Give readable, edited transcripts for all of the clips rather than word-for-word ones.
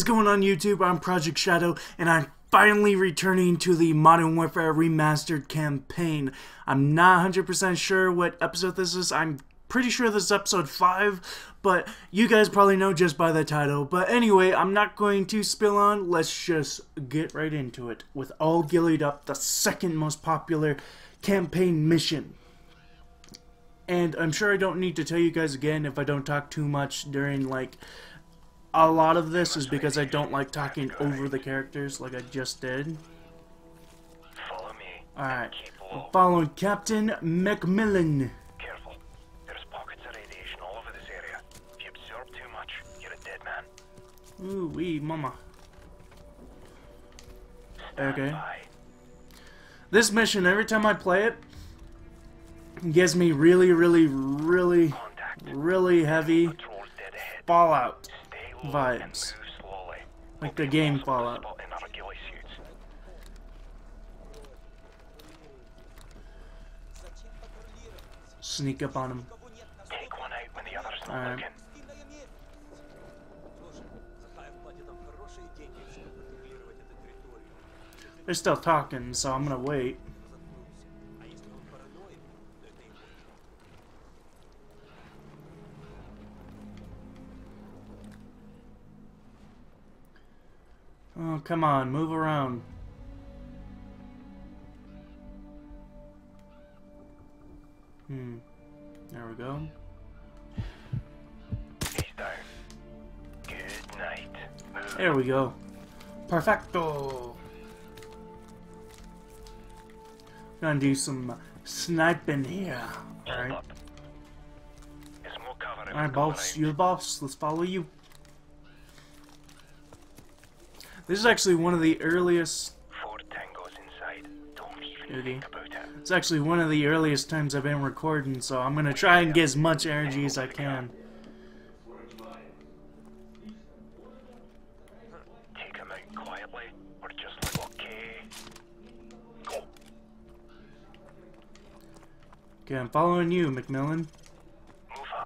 going on YouTube? I'm Project Shadow, and I'm finally returning to the Modern Warfare Remastered campaign. I'm not 100% sure what episode this is. I'm pretty sure this is episode 5, but you guys probably know just by the title. But anyway, I'm not going to spill on. Let's just get right into it. With All Gillied Up, the second most popular campaign mission. And I'm sure I don't need to tell you guys again if I don't talk too much during, like, a lot of this is because I don't like talking over the characters like I just did. Follow me. Alright, I'm following Captain Macmillan. Careful. There's pockets of radiation all over this area. If you absorb too much, you're a dead man. Ooh wee mama. Okay. This mission, every time I play it, gives me really heavy Fallout vibes. Like the game Fallout. Sneak up on him. Take one out when the other's not Alright. looking. They're still talking, so I'm gonna wait. Oh, come on, move around. There we go. He's down. Good night. Move. There we go. Perfecto. Gonna do some sniping here. Hold Alright. up. There's more cover in Alright, the boss. cover You're the boss. Let's follow you. This is actually one of the earliest... 4 tangos inside. Don't even Okay. think about it. It's actually one of the earliest times I've been recording, so I'm gonna try and get as much energy as I can. Take him out quietly, or just like okay. Go. Okay, I'm following you, Macmillan. Move up.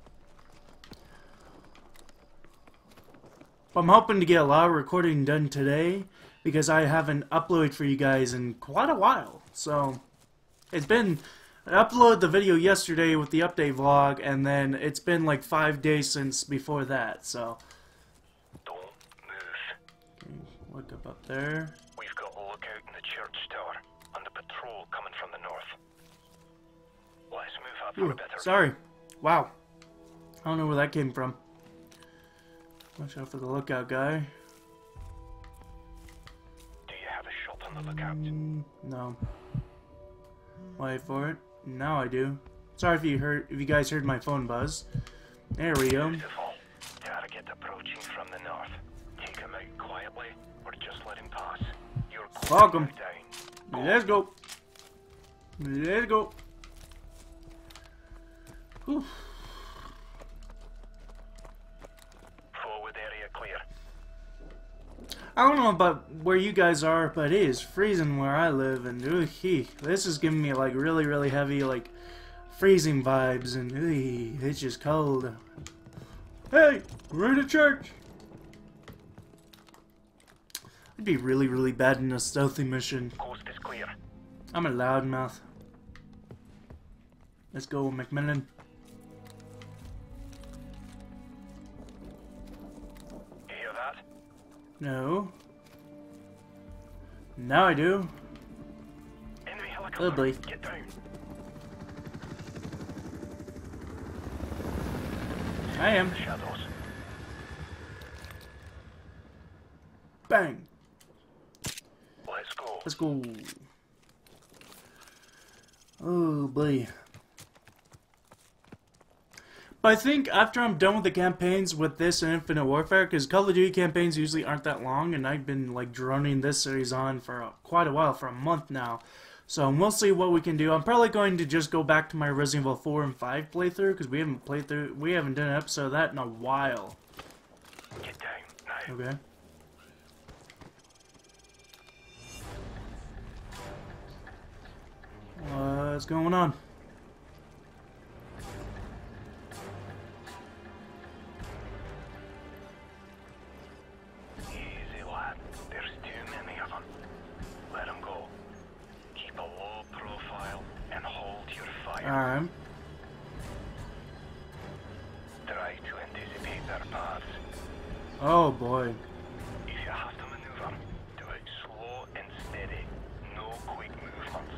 I'm hoping to get a lot of recording done today because I haven't uploaded for you guys in quite a while. So it's been, I uploaded the video yesterday with the update vlog, and then it's been like 5 days since before that. So Don't move. okay, look up there. We've got a lookout in the church tower, and a patrol coming from the north. Let's move up for Ooh, a better sorry. Wow. I don't know where that came from. Watch out for the lookout guy. Do you have a shot on the lookout? No. Wait for it. Now I do. Sorry if you guys heard my phone buzz. There we go. Beautiful. Target approaching from the north. Take him out quietly, or just let him pass. You're Welcome. down. Let's go. Let's go. Whew. Forward area clear. I don't know about where you guys are, but it is freezing where I live, and this is giving me like really heavy like freezing vibes, and it's just cold. Hey, we're in a church. I'd be really bad in a stealthy mission. Coast is clear. I'm a loudmouth. Let's go, Macmillan. You hear that? No. Now I do. Enemy helicopter. Lovely. Get down. I am. Shadows. Bang. Let's go. Let's go. Oh boy. But I think after I'm done with the campaigns with this and Infinite Warfare, because Call of Duty campaigns usually aren't that long, and I've been like droning this series on for quite a while, for a month now. So we'll see what we can do. I'm probably going to just go back to my Resident Evil 4 and 5 playthrough, because we haven't done an episode of that in a while. Get down now. Okay. What's going on? fire. Alright. Try to anticipate their paths. Oh boy. If you have to maneuver, do it slow and steady. No quick movements.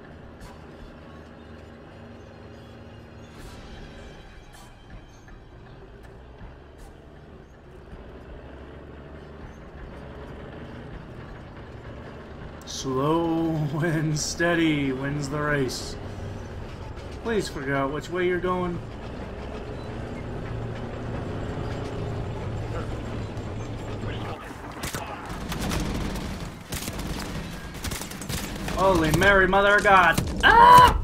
Slow and steady wins the race. Please figure out which way you're going. Holy Mary, Mother of God! Ah!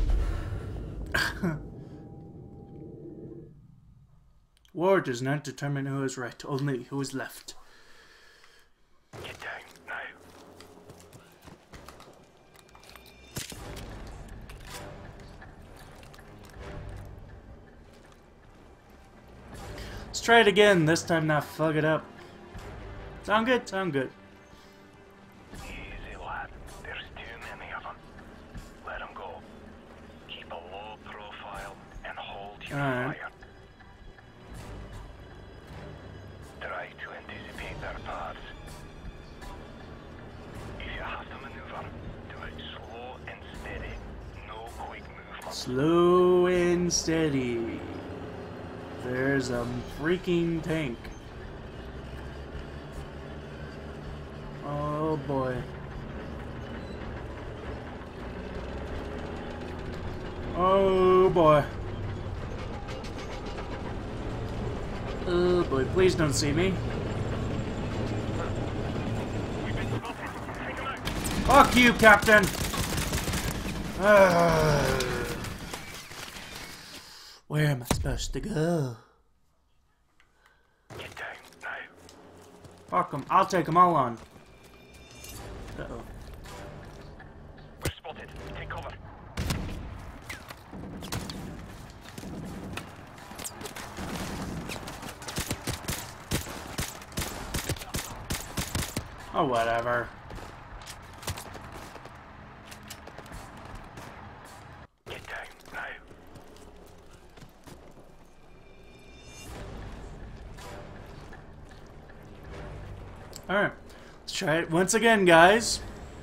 War does not determine who is right, only who is left. Get down now. Let's try it again, this time not fuck it up. Sound good? Sound good. Easy, lad. There's too many of them. Let them go. Keep a low profile and hold your Alright. fire. Try to anticipate their paths. If you have to maneuver, do it slow and steady. No quick movements. Slow and steady. There's a freaking tank. Oh boy. Oh boy. Oh boy, please don't see me. Fuck you, Captain! Where am I supposed to go? Get down now. Fuck them. I'll take them all on. Uh-oh. We're spotted. Take cover. Oh, whatever. Get down now. Alright. Let's try it once again, guys.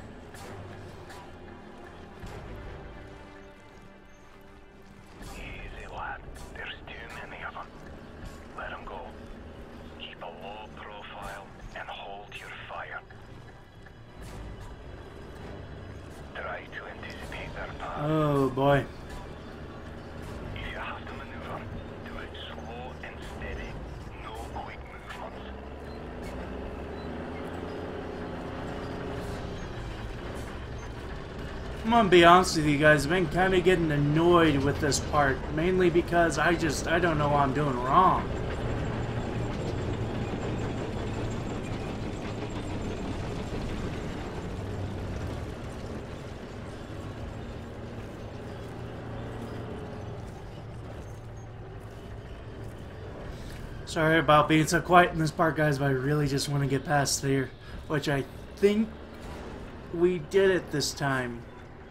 Easy, lad. There's too many of them. Let them go. Keep a low profile and hold your fire. Try to anticipate their path. Oh, boy. If you have to maneuver, do it slow and steady. No quick movements. I'm gonna be honest with you guys, I've been kind of getting annoyed with this part, mainly because I don't know what I'm doing wrong. Sorry about being so quiet in this part, guys, but I really just want to get past here, which I think we did it this time.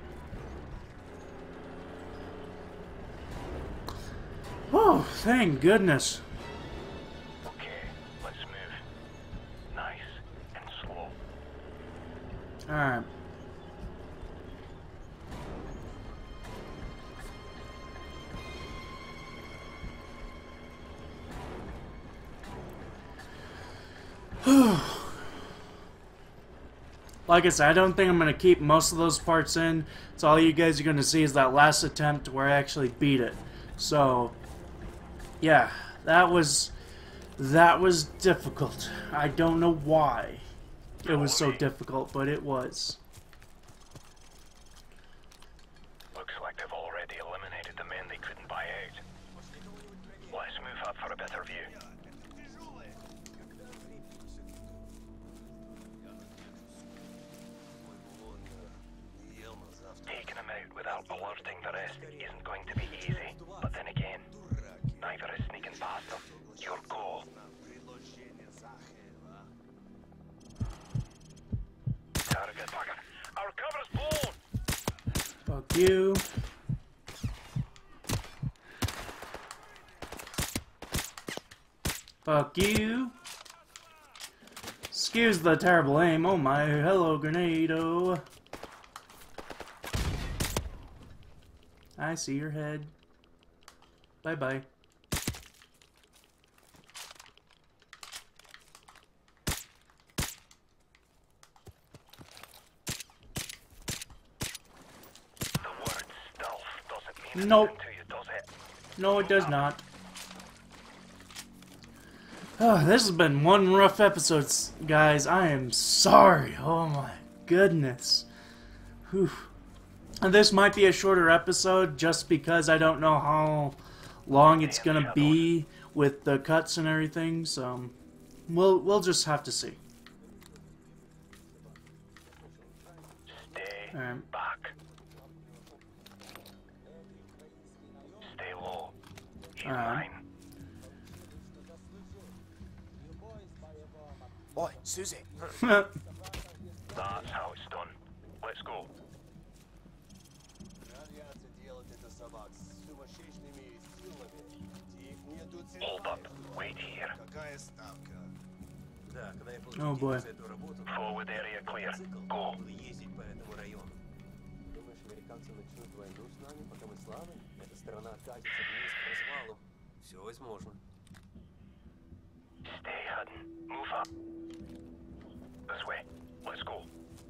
Oh, thank goodness. Okay, let's move. Nice and slow. Alright. Like I said, I don't think I'm going to keep most of those parts in. So all you guys are going to see is that last attempt where I actually beat it. So, yeah, that was difficult. I don't know why it was so difficult, but it was. Looks like they've already eliminated the men they couldn't buy out. Let's move up for a better view. Taking them out without alerting the rest isn't going to be easy, but then again, neither is sneaking past them. Your goal. Target bugger. Our cover's blown! Fuck you. Fuck you. Excuse the terrible aim. Oh my, hello, Grenado. I see your head. Bye-bye. Nope. No, it does not. Oh, this has been one rough episode, guys. I am sorry. Oh my goodness. Whew. And this might be a shorter episode just because I don't know how long it's gonna be with the cuts and everything. So we'll just have to see. Stay back. Stay low. He's mine. Oi, Susie. That's how it's done. Let's go. Hold up. Wait here. Oh boy. Forward area clear. Go. Stay hidden. Move up. This way. Let's go.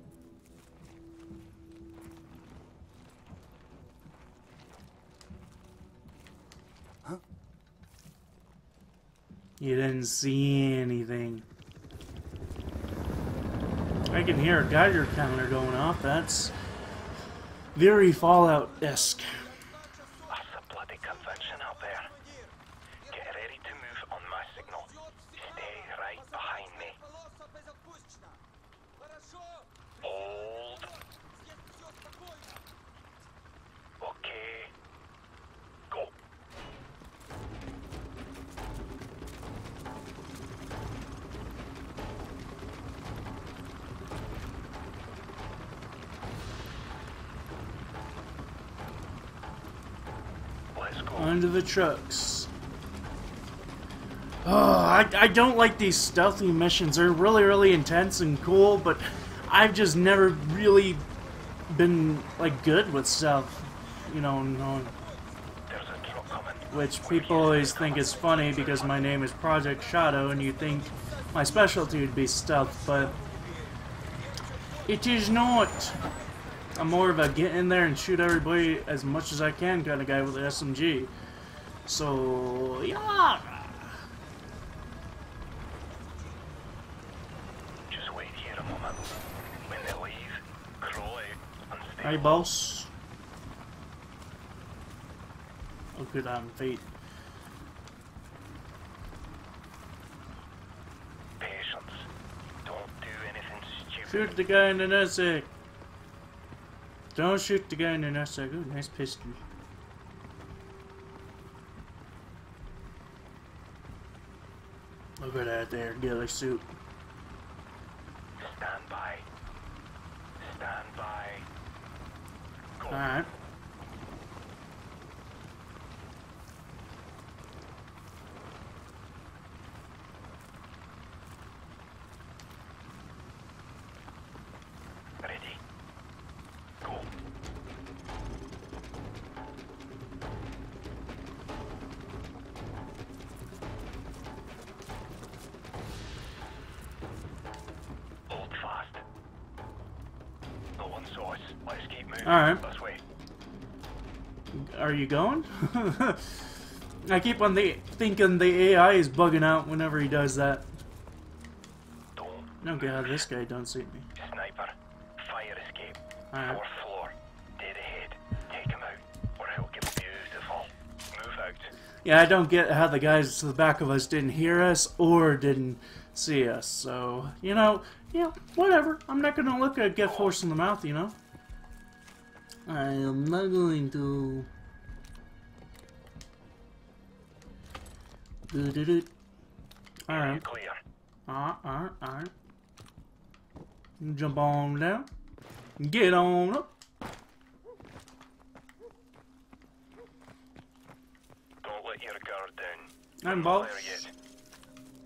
You didn't see anything. I can hear a Geiger counter going off. That's very Fallout-esque. That's a bloody conviction out there. Get ready to move on my signal. Stay right behind me. Hold. Okay. Go. Let's go. Onto the trucks. Oh, I don't like these stealthy missions. They're really intense and cool, but I've just never really been like good with stealth. You know, There's a truck coming. which people always think is funny because my name is Project Shadow and you think my specialty would be stealth, but it is not. I'm more of a get in there and shoot everybody as much as I can kind of guy with an SMG. So, yeah. Just wait here a moment. When they leave, crawl out and stay. Hi, boss. Oh, good on fate. Patience. Don't do anything stupid. Shoot the guy in the nutsack. Don't shoot the guy in the nutsack. Ooh, nice pistol. Look at that there, ghillie suit. Stand by. Stand by. Go. Alright. Ready. Go. Hold fast. No one saw us. Let's keep moving. Alright. This way. Are you going? I keep on thinking the AI is bugging out whenever he does that. Don't. No god, this guy don't see me. Sniper. Fire escape. Alright. Fourth floor. Dead ahead. Take him out, or he'll get beautiful. Move out. Yeah, I don't get how the guys to the back of us didn't hear us or didn't see us. So, you know, yeah, whatever. I'm not gonna look at get horse in the mouth, you know. I am not going to. Do. Alright. Clear. Alright. Jump on down. Get on up. Don't let your guard down. I'm Not boss. there yet.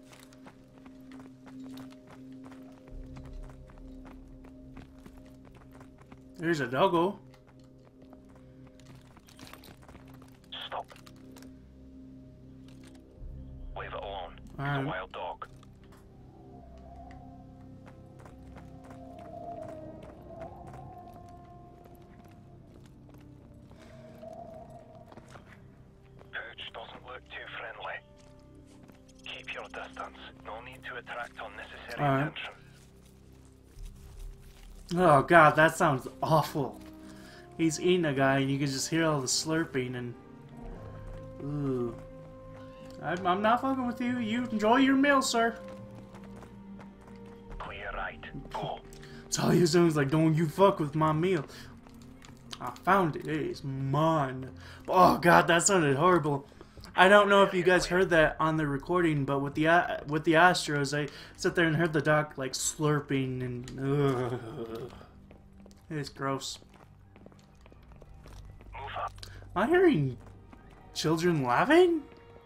Here's a doggo. Stop. Leave it alone. It's Alright. a wild dog. Pooch doesn't look too friendly. Keep your distance. No need to attract unnecessary Alright. attention. Oh god, that sounds awful. He's eating a guy and you can just hear all the slurping and... Ooh. I'm not fucking with you. You enjoy your meal, sir. Clear right. Go. That's all you sounds like, don't you fuck with my meal. I found it. It is mine. Oh god, that sounded horrible. I don't know if you guys heard that on the recording, but with the Astros, I sat there and heard the dog like slurping and it's gross. Move up. Am I hearing children laughing?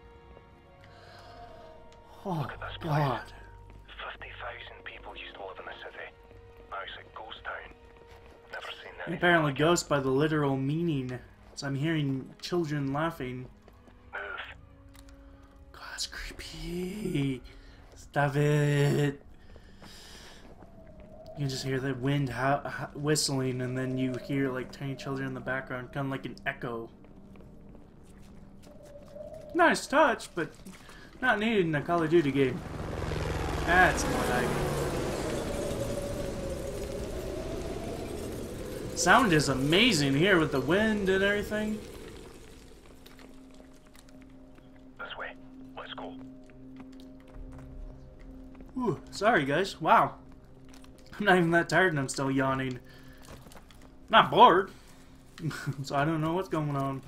Oh Look at this place. god. 50,000 people used to live in the city. Now it's a ghost town. Never seen anything Apparently like it. ghost by the literal meaning. So I'm hearing children laughing. Move. God, that's creepy. Stop it. You can just hear the wind whistling, and then you hear like tiny children in the background, kind of like an echo. Nice touch, but not needed in a Call of Duty game. That's more like it. Sound is amazing here with the wind and everything. This way. Let's go. Ooh, sorry guys. Wow. I'm not even that tired and I'm still yawning. Not bored. So I don't know what's going on.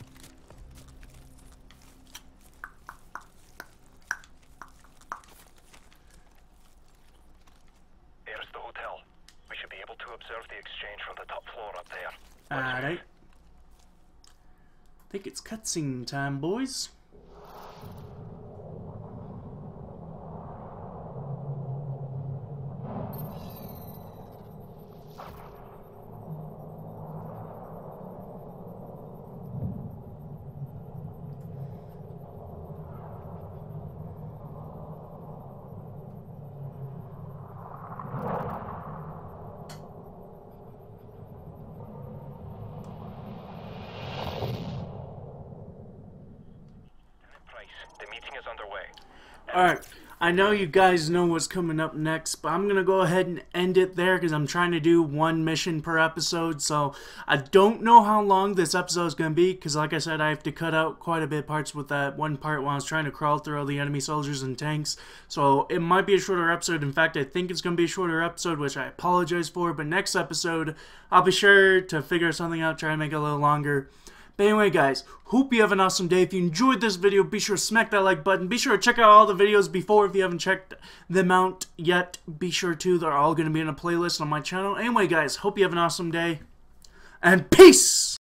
Here's the hotel. We should be able to observe the exchange from the top floor up there. Alright. Think it's cutscene time, boys. The meeting is underway. Alright, I know you guys know what's coming up next, but I'm gonna go ahead and end it there because I'm trying to do one mission per episode, so I don't know how long this episode is gonna be because like I said, I have to cut out quite a bit of parts with that one part when I was trying to crawl through all the enemy soldiers and tanks, so it might be a shorter episode. In fact, I think it's gonna be a shorter episode, which I apologize for, but next episode, I'll be sure to figure something out, try to make it a little longer. But anyway, guys, hope you have an awesome day. If you enjoyed this video, be sure to smack that like button. Be sure to check out all the videos before if you haven't checked them out yet. Be sure to. They're all going to be in a playlist on my channel. Anyway, guys, hope you have an awesome day. And peace!